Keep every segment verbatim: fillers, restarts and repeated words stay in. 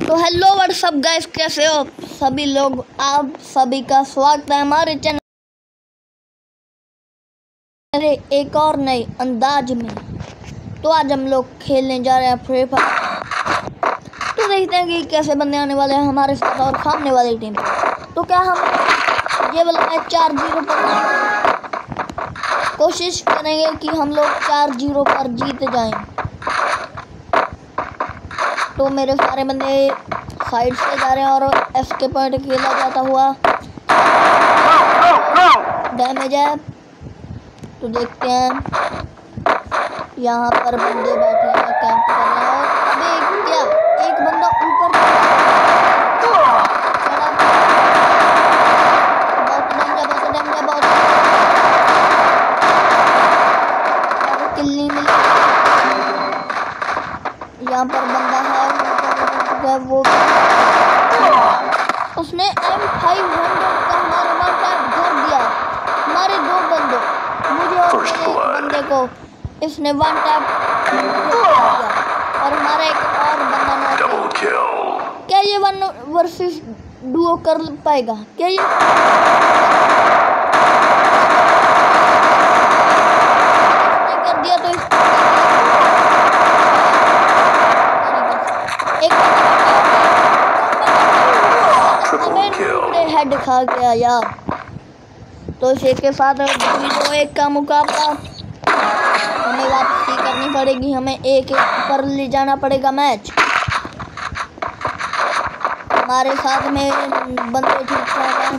तो hello what's up guys, कैसे हो सभी लोग। आप सभी का स्वागत है हमारे चैनल एक और नए अंदाज में। तो आज हम लोग खेलने जा रहे हैं फ्री फायर। तो देखते हैं कि कैसे बंदे आने वाले हैं हमारे साथ और सामने वाली टीम। तो क्या हम ये वाला मैच चार जीरो पर कोशिश करेंगे कि हम लोग चार जीरो पर जीत जाएं। तो मेरे सारे बंदे साइड से जा रहे हैं और एस के पॉइंट खेला जाता हुआ डैमेज है। तो देखते हैं, यहाँ पर बंदे बैठे हैं, कैंप कर रहे हैं। और अबे क्या एक बंदा ऊपर चढ़ा, बहुत डैमेज बहुत डैमेज बहुत किल नहीं मिली। यहाँ पर बंदा है वो, उसने एम फाइव हंड्रेड का हमारा वन टैप कर दिया। हमारे दो बंदों, मुझे और एक बंदे को इसने वन टैप दिया और हमारा एक और बंदा ना। क्या ये वन वर्सेस डुओ कर पाएगा? क्या ये कर दिया? तो हेड खा गया यार। तो इसी के साथ दो एक का मुकाबला हमें वापसी करनी पड़ेगी। हमें एक एक पर ले जाना पड़ेगा मैच। हमारे साथ में बंदे ठीक ठाक हैं,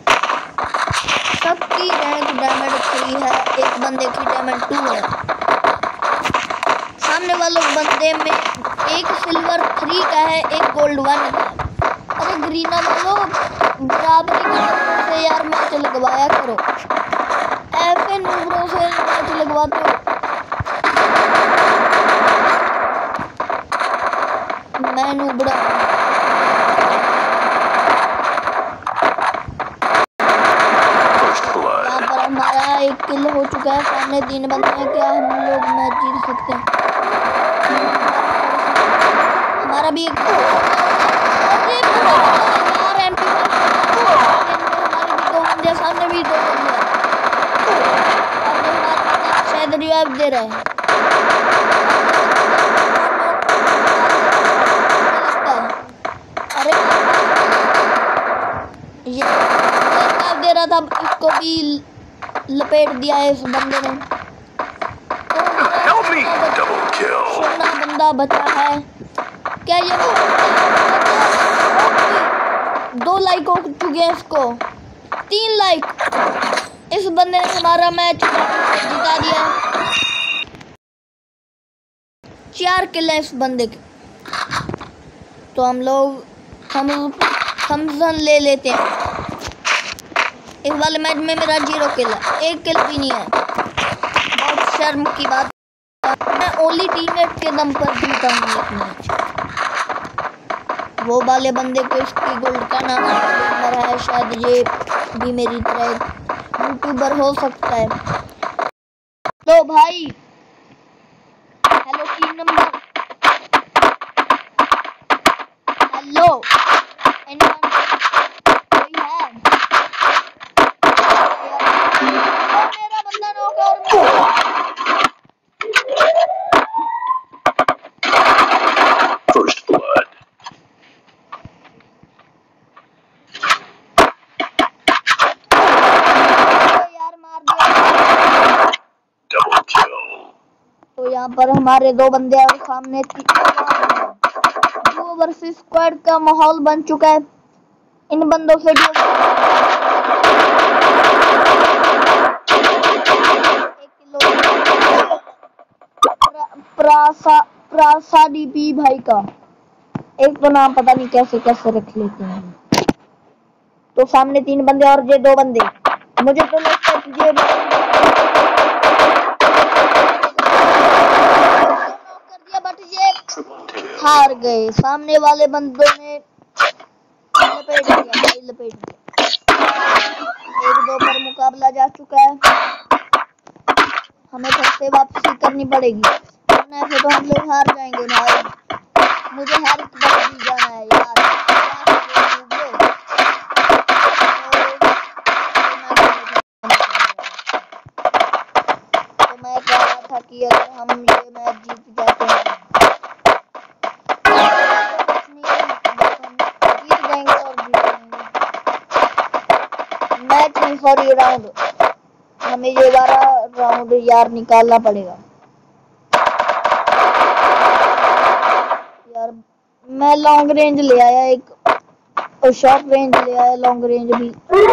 सबकी रैंक डायमंड थ्री है, एक बंदे की डायमंड टू है। सामने वाले बंदे में एक सिल्वर थ्री का है, एक गोल्ड वन का। अरे ग्रीना वालों बराबरी से यार मैच लगवाया करो, ऐसे नूबरों से मैच लगवाते हो। मैं नूबरा यहाँ पर हमारा एक किल हो चुका है। सामने तीन बंदे हैं, क्या हम लोग मैच जीत सकते हैं? हमारा भी एक सामने भी दो शायद रिवाइव दे रहे हैं। अरे ये रिवाइव दे रहा था, इसको भी लपेट दिया है इस बंदे ने। सोना बंदा बचा है। क्या ये दो लाइक हो चुके हैं, इसको तीन लाइक। इस बंदे ने हमारा मैच जिता दिया है। चार किल है इस बंदे के। तो हम लोग हम थम्सन ले लेते हैं। इस वाले मैच में मेरा जीरो किल है, एक किल भी नहीं है। बहुत शर्म की बात, मैं ओनली टीममेट के दम पर जीता हूँ इस मैच। वो वाले बंदे को इसकी गोल्ड का नाम है, शायद ये भी मेरी तरह यूट्यूबर हो सकता है। तो भाई hello team number, hello anyone कोई है? मेरा बंदा नॉक और फर्स्ट ब्लड। तो यहाँ पर हमारे दो बंदे और सामने दो वर्सेस स्क्वाड का माहौल बन चुका है। इन बंदों से जो एक किलो प्रासा प्रासादी पी भाई का एक तो नाम पता नहीं कैसे कैसे रख लेते हैं। तो सामने तीन बंदे और ये दो बंदे, मुझे तो लगता है कि ये हार गए। सामने वाले बंदों ने लपेट दिया भाई, लपेट दिया। एक दो पर मुकाबला जा चुका है, हमें फिर से वापसी करनी पड़ेगी, वरना ऐसे तो हम लोग हार जाएंगे भाई। मुझे हेल्प बस दी जाना है यार। तो मैं कह रहा था कि अगर हम ये मैच जीत जाते हैं तो कुछ नहीं, जीत जाएंगे और जीत जाएंगे मैच नहीं, सॉरी राउंड। हमें ये बारह राउंड यार निकालना पड़ेगा यार। मैं लॉन्ग रेंज ले आया एक और शॉर्ट रेंज ले आया, लॉन्ग रेंज भी।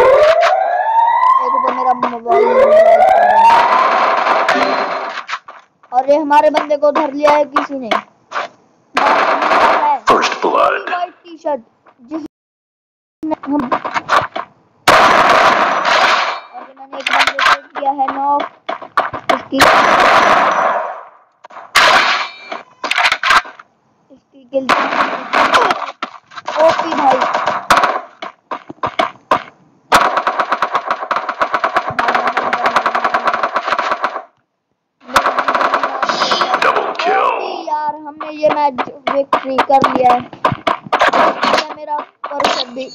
एक तो मेरा मोबाइल और ये हमारे बंदे को धर लिया है किसी ने। वाइट टी शर्ट जिसने हम और मैंने एक बंदे को किया है नॉक। इसकी इसकी किल ओपी भाई। यार हमने ये मैच विक्ट्री कर लिया है। मेरा परसेंट भी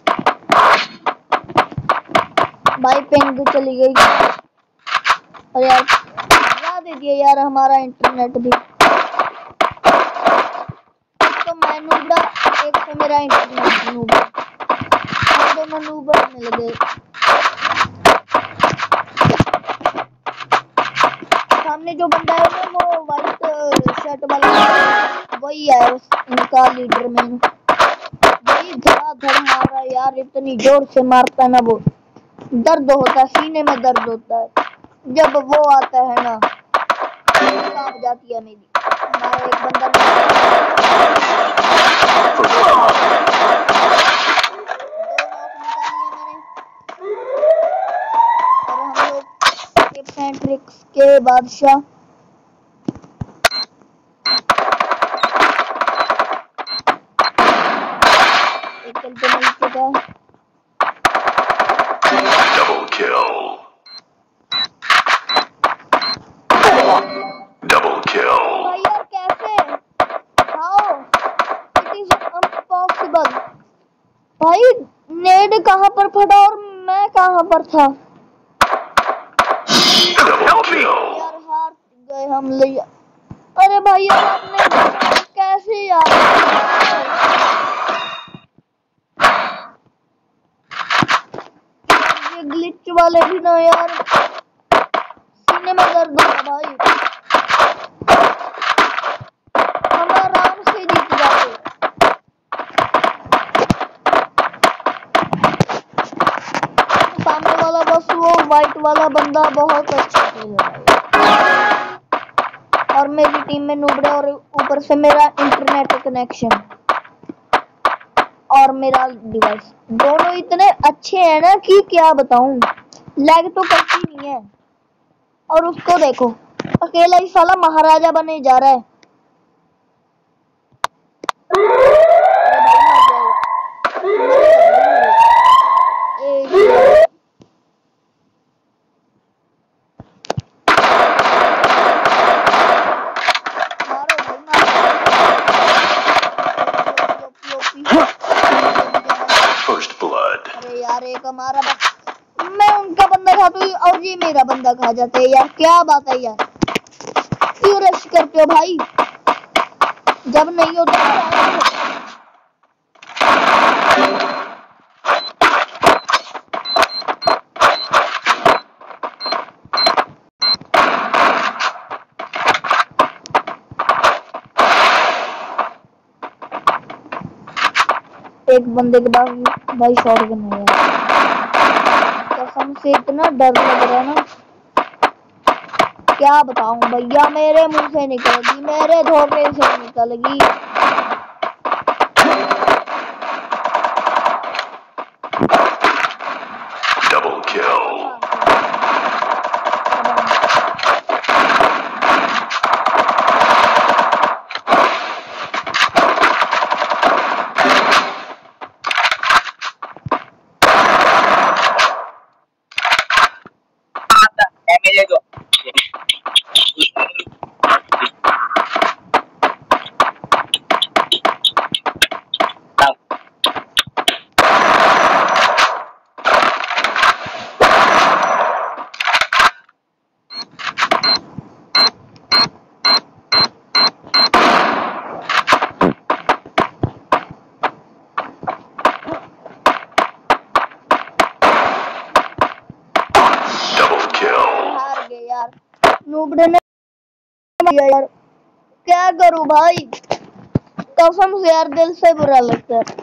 भाई पिंग चली गई। अरे यार क्या दे दिया यार हमारा इंटरनेट भी। तो मैं नूबड़ा, एक से मेरा इंटरनेट नूबड़ा, हम दोनों नूबड़ा मिल गए। सामने जो बंदा है ना वो वाइट शर्ट वाला, वही है इनका लीडर मैन। वही धड़ाधड़ मार रहा है यार, इतनी जोर से मारता है ना, वो दर्द होता है, सीने में दर्द होता है जब वो आता है ना, कांप जाती है मेरी। हमारा एक बंदा और हम लोग टिप्स एंड ट्रिक्स के बादशाह। एक किल तो मिल चुका है। Double kill. Double kill. भाई यार कैसे? How? It is impossible. भाई नेड कहाँ पर फटा और मैं कहाँ पर था? यार हार गए हम लिया। अरे भाई यार आपने कैसे यार? ये ग्लिच वाले भी ना यार, सीने में दर्द हो रहा भाई। हम आराम से जीत जाते। सामने वाला बस वो वाइट वाला बंदा बहुत अच्छा खेल रहा है और मेरी टीम में नूबड़ा और ऊपर से मेरा इंटरनेट कनेक्शन और मेरा डिवाइस दोनों इतने अच्छे हैं ना कि क्या बताऊं। लैग तो करती नहीं है और उसको देखो अकेला ही साला महाराजा बने जा रहा है। अरे यार एक हमारा मैं उनका बंदा खाता हूँ और ये मेरा बंदा खा जाते हैं यार, क्या बात है यार। क्यों रश करते हो भाई जब नहीं होता? एक बंदे के पास भाई शॉटगन है यार, कसम से इतना डर लग रहा है ना, क्या बताऊं भैया। मेरे मुंह से निकल गई, मेरे धोखे से निकल गई। Double kill. यार, नूबड़े ने यार, क्या करूं भाई, कसम से यार दिल से बुरा लगता है।